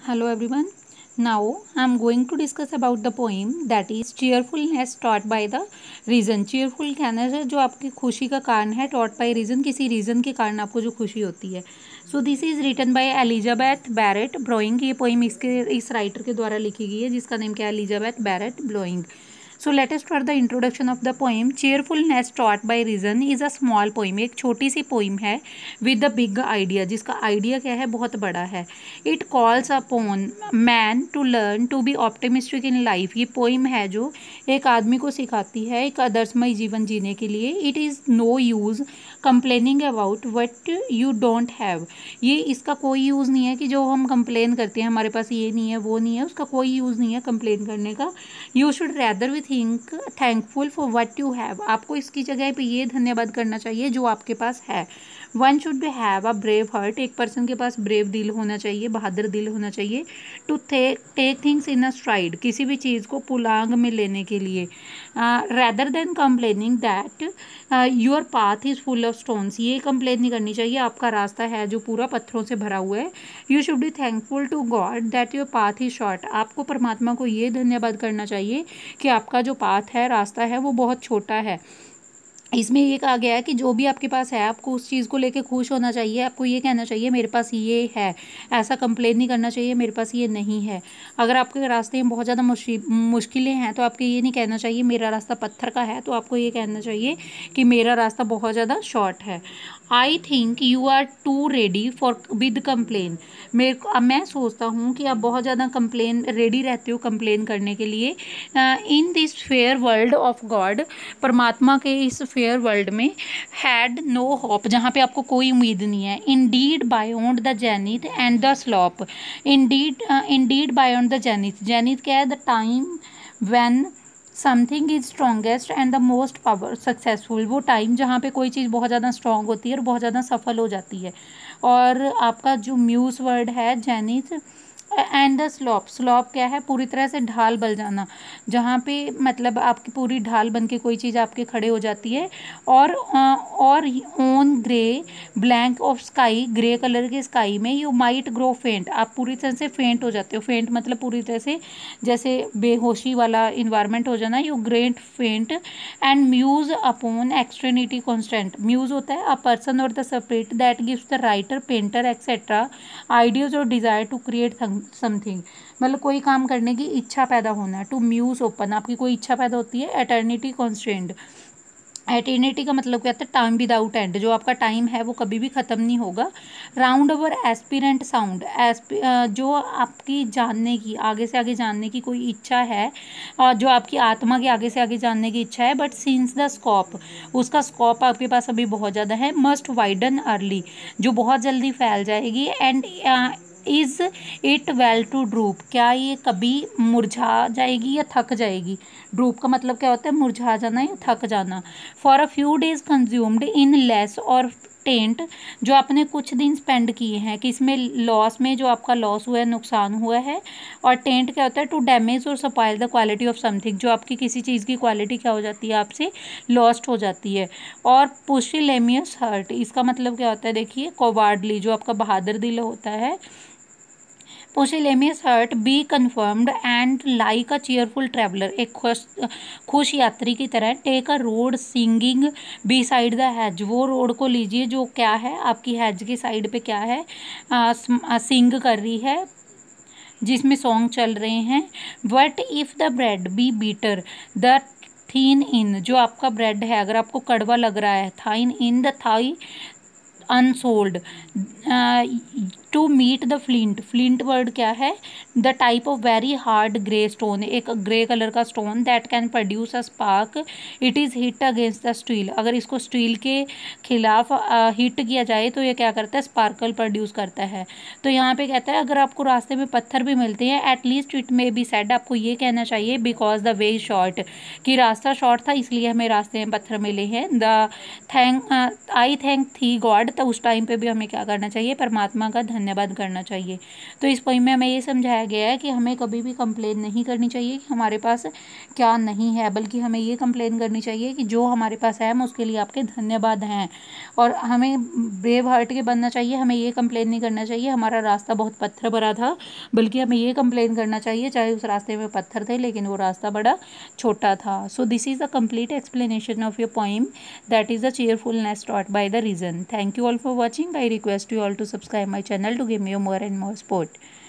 Hello everyone. Now I am going to discuss about the poem that is cheerfulness taught by the reason. cheerful कहना है जो आपकी खुशी का कारण है, taught by reason किसी रीज़न के कारण आपको जो खुशी होती है. So this is written by Elizabeth Barrett Browning. ये पोइम इस राइटर के द्वारा लिखी गई है जिसका नेम क्या है, Elizabeth Barrett Browning. So let us start the introduction of the poem. Cheerfulness taught by reason is a small poem. एक छोटी सी पोइम है विद द बिग आइडिया, जिसका आइडिया क्या है, बहुत बड़ा है. It calls upon man to learn to be optimistic in life. ये पोइम है जो एक आदमी को सिखाती है एक आदर्शमय जीवन जीने के लिए. It is no use complaining about what you don't have. ये इसका कोई यूज़ नहीं है कि जो हम कंप्लेन करते हैं हमारे पास ये नहीं है वो नहीं है, उसका कोई यूज़ नहीं है कंप्लेन करने का. You should rather with thankful for what you have. आपको इसकी जगह पे ये धन्यवाद करना चाहिए जो आपके पास है. One should be have a brave heart. एक पर्सन के पास ब्रेव दिल होना चाहिए, बहादुर दिल होना चाहिए. To take things in a stride. किसी भी चीज़ को पुलांग में लेने के लिए. Rather than complaining that your path is full of stones. ये कंप्लेन नहीं करनी चाहिए आपका रास्ता है जो पूरा पत्थरों से भरा हुआ है. You should be thankful to God that your path is short. आपको परमात्मा को ये धन्यवाद करना चाहिए कि आपका जो पाथ है, रास्ता है, वो बहुत छोटा है. इसमें ये कहा गया है कि जो भी आपके पास है आपको उस चीज़ को लेके खुश होना चाहिए. आपको ये कहना चाहिए मेरे पास ये है. ऐसा कंप्लेन नहीं करना चाहिए मेरे पास ये नहीं है. अगर आपके रास्ते में बहुत ज़्यादा मुश्किलें हैं तो आपको ये नहीं कहना चाहिए मेरा रास्ता पत्थर का है. तो आपको ये कहना चाहिए कि मेरा रास्ता बहुत ज़्यादा शॉर्ट है. I think you are too ready for with complain. मैं सोचता हूँ कि आप बहुत ज़्यादा कंप्लेन रेडी रहते हो कंप्लेन करने के लिए. In this fair world of God. परमात्मा के इस फेयर वर्ल्ड में हैड नो होप. जहाँ पे आपको कोई उम्मीद नहीं है. Indeed beyond the zenith and the slope. Indeed beyond the zenith. Zenith क्या है, the time when something is strongest and the most power successful. वो टाइम जहाँ पे कोई चीज़ बहुत ज़्यादा स्ट्रॉन्ग होती है और बहुत ज़्यादा सफल हो जाती है. और आपका जो म्यूज वर्ड है zenith and the slope. Slope क्या है, पूरी तरह से ढाल बन जाना. जहाँ पे मतलब आपकी पूरी ढाल बन के कोई चीज़ आपके खड़े हो जाती है. और on grey blank of sky. Grey colour के स्काई में यू माइट ग्रो फेंट. आप पूरी तरह से फेंट हो जाते हो. फेंट मतलब पूरी तरह से जैसे बेहोशी वाला इन्वायरमेंट हो जाना. You great faint and muse upon eternity constant. Muse होता है अ पर्सन और the spirit that gives the writer painter etcetera ideas और डिज़ायर टू क्रिएट समथिंग. मतलब कोई काम करने की इच्छा पैदा होना. टू म्यूज ओपन, आपकी कोई इच्छा पैदा होती है. Eternity constant. एटर्निटी का मतलब क्या होता है, टाइम विदाउट एंड. जो आपका टाइम है वो कभी भी ख़त्म नहीं होगा. Round over aspirant sound. जो आपकी जानने की आगे से आगे जानने की कोई इच्छा है और जो आपकी आत्मा की आगे से आगे जानने की इच्छा है. बट सिंस द स्कोप, उसका स्कोप आपके पास अभी बहुत ज़्यादा है. मस्ट वाइडन अर्ली, जो बहुत जल्दी फैल जाएगी. And is it well to droop. क्या ये कभी मुरझा जाएगी या थक जाएगी. ड्रूप का मतलब क्या होता है, मुरझा जाना या थक जाना. For a few days consumed in less और टेंट. जो आपने कुछ दिन स्पेंड किए हैं किस में, लॉस में, जो आपका लॉस हुआ है, नुकसान हुआ है. और टेंट क्या होता है, टू डैमेज और spoil the quality of something. जो आपकी किसी चीज़ की क्वालिटी क्या हो जाती है, आपसे लॉस्ट हो जाती है. और पुशिलेमियस हर्ट, इसका मतलब क्या होता है, देखिए कोवार्डली, जो आपका बहादुर दिल होता है. पुशिलेमियस heart be confirmed and like a cheerful traveller. एक खुश यात्री की तरह. Take a road singing beside the hedge. वो रोड को लीजिए जो क्या है आपकी हैज की साइड पे क्या है, सिंग कर रही है, जिसमें सॉन्ग चल रहे हैं. What if the bread be bitter the thine inn. जो आपका ब्रेड है अगर आपको कड़वा लग रहा है, thine in the thigh unsold. To meet the flint. Flint word क्या है, the type of very hard grey stone. एक ग्रे कलर का stone that can produce a spark. It is hit against the steel. अगर इसको steel के खिलाफ hit किया जाए तो ये क्या करता है, स्पार्कल प्रोड्यूस करता है. तो यहाँ पे कहता है अगर आपको रास्ते में पत्थर भी मिलते हैं, at least it may be said, आपको ये कहना चाहिए बिकॉज द वे शॉर्ट, कि रास्ता शॉर्ट था इसलिए हमें रास्ते में पत्थर मिले हैं. The I thank thee God. तो उस टाइम पे भी हमें क्या करना चाहिए, परमात्मा का धन्यवाद करना चाहिए। तो इस पोइम में हमें ये समझाया गया है कि हमें कभी भी कंप्लेन नहीं करनी चाहिए कि हमारे पास क्या नहीं है, बल्कि हमें ये कंप्लेन करनी चाहिए कि जो हमारे पास है हम उसके लिए आपके धन्यवाद हैं। और हमें ब्रेव हार्ट के बनना चाहिए, हमें ये कंप्लेन नहीं करना चाहिए हमारा रास्ता बहुत पत्थर भरा था, बल्कि हमें ये कंप्लेन करना चाहिए चाहे उस रास्ते में पत्थर थे लेकिन वो रास्ता बड़ा छोटा था। So this is the complete explanation of your poem, that is the cheerfulness taught by the reason. Thank you all for watching. I request you all to subscribe my channel to give me more and more support.